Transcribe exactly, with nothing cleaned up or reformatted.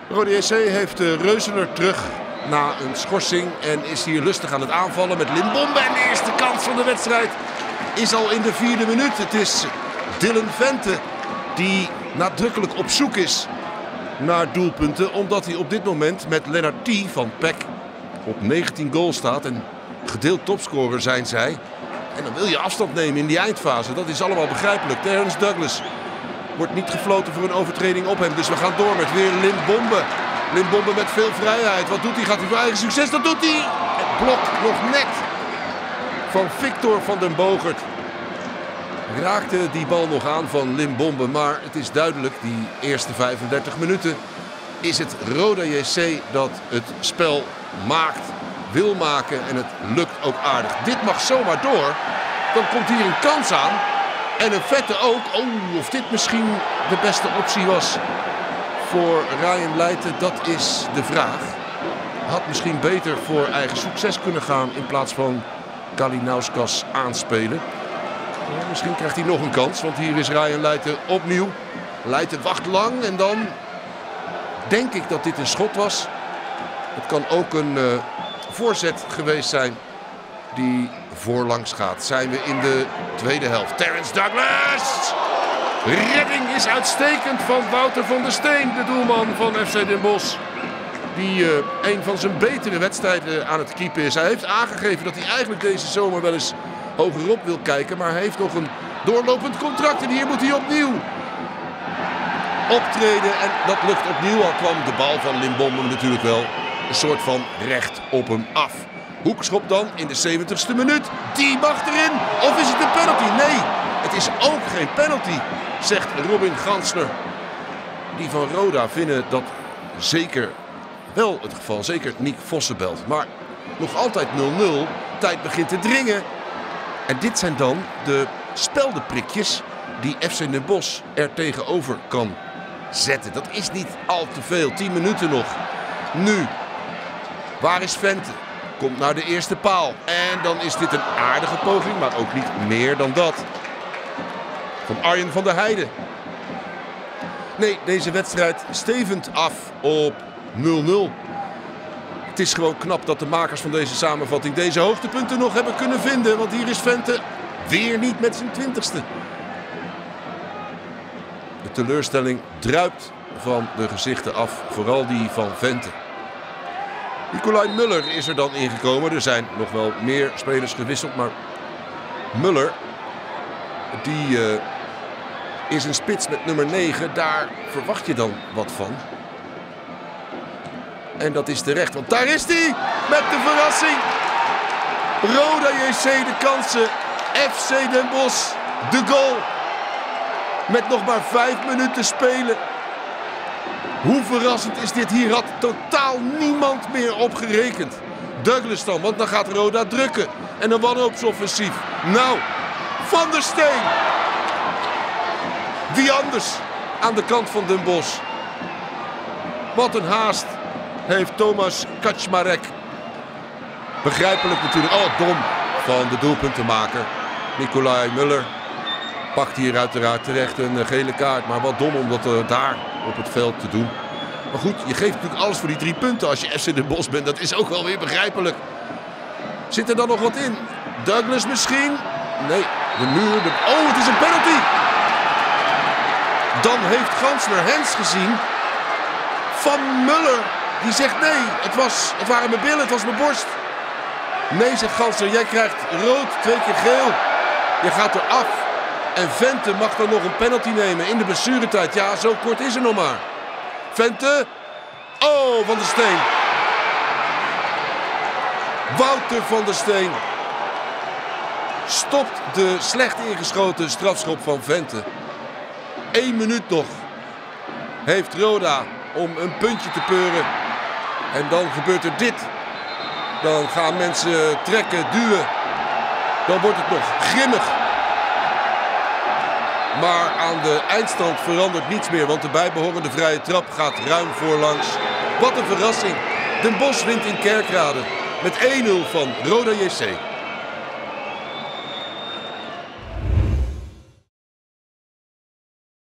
Roda J C heeft uh, Reuseler terug na een schorsing en is hier lustig aan het aanvallen met Limbombe. En de eerste kans van de wedstrijd is al in de vierde minuut. Het is Dylan Vente die nadrukkelijk op zoek is naar doelpunten. Omdat hij op dit moment met Lennart T. van P E C op negentien goals staat. En gedeeld topscorer zijn zij. En dan wil je afstand nemen in die eindfase. Dat is allemaal begrijpelijk. Terence Douglas wordt niet gefloten voor een overtreding op hem. Dus we gaan door met weer Limbombe. Limbombe met veel vrijheid. Wat doet hij? Gaat hij voor eigen succes? Dat doet hij! Het blok nog net van Victor van den Bogert. Raakte die bal nog aan van Limbombe. Maar het is duidelijk, die eerste vijfendertig minuten is het Roda J C dat het spel maakt, wil maken en het lukt ook aardig. Dit mag zomaar door. Dan komt hier een kans aan. En een Vette ook. Oh, of dit misschien de beste optie was voor Ryan Leijten, dat is de vraag. Had misschien beter voor eigen succes kunnen gaan in plaats van Kalinauskas aanspelen. Ja, misschien krijgt hij nog een kans, want hier is Ryan Leijten opnieuw. Leijten wacht lang en dan denk ik dat dit een schot was. Het kan ook een uh, voorzet geweest zijn die voorlangs gaat. Zijn we in de tweede helft. Terence Douglas! Redding is uitstekend van Wouter van der Steen, de doelman van F C Den Bosch. Die uh, een van zijn betere wedstrijden aan het keepen is. Hij heeft aangegeven dat hij eigenlijk deze zomer wel eens hogerop wil kijken. Maar hij heeft nog een doorlopend contract en hier moet hij opnieuw optreden. En dat lukt opnieuw, al kwam de bal van Limbombe natuurlijk wel een soort van recht op hem af. Hoekschop dan in de zeventigste minuut. Die mag erin. Of is het een penalty? Nee, het is ook geen penalty, zegt Robin Gansner. Die van Roda vinden dat zeker wel het geval. Zeker Nick Vossenbelt. Maar nog altijd nul nul. Tijd begint te dringen. En dit zijn dan de speldenprikjes die F C Den Bosch er tegenover kan zetten. Dat is niet al te veel. tien minuten nog. Nu. Waar is Vente? Komt naar de eerste paal. En dan is dit een aardige poging, maar ook niet meer dan dat. Van Arjen van der Heijden. Nee, deze wedstrijd stevend af op nul nul. Het is gewoon knap dat de makers van deze samenvatting deze hoogtepunten nog hebben kunnen vinden. Want hier is Vente weer niet met zijn twintigste. De teleurstelling druipt van de gezichten af. Vooral die van Vente. Nicolai Muller is er dan ingekomen. Er zijn nog wel meer spelers gewisseld. Maar Muller, die uh, is een spits met nummer negen. Daar verwacht je dan wat van. En dat is terecht. Want daar is hij met de verrassing. Roda J C de kansen. F C Den Bosch de goal. Met nog maar vijf minuten spelen. Hoe verrassend is dit? Hier had totaal niemand meer op gerekend. Douglas dan, want dan gaat Roda drukken. En een wanhoopsoffensief. Nou, Van der Steen. Wie anders aan de kant van Den Bosch. Wat een haast heeft Thomas Kaczmarek. Begrijpelijk natuurlijk. Oh, dom van de doelpuntenmaker. Nicolai Muller pakt hier uiteraard terecht een gele kaart. Maar wat dom om dat uh, daar op het veld te doen. Maar goed, je geeft natuurlijk alles voor die drie punten als je F C Den Bosch bent. Dat is ook wel weer begrijpelijk. Zit er dan nog wat in? Douglas misschien? Nee, de muur. De... Oh, het is een penalty. Dan heeft Gansner Hens gezien van Muller. Die zegt nee, het, was, het waren mijn billen, het was mijn borst. Nee, zegt Gansner, jij krijgt rood, twee keer geel. Je gaat eraf. En Vente mag dan nog een penalty nemen in de blessuretijd. Ja, zo kort is er nog maar. Vente. Oh, Van der Steen. Wouter van der Steen stopt de slecht ingeschoten strafschop van Vente. Eén minuut nog heeft Roda om een puntje te peuren. En dan gebeurt er dit. Dan gaan mensen trekken, duwen. Dan wordt het nog grimmig. Maar aan de eindstand verandert niets meer. Want de bijbehorende vrije trap gaat ruim voorlangs. Wat een verrassing. Den Bosch wint in Kerkrade met één nul van Roda J C.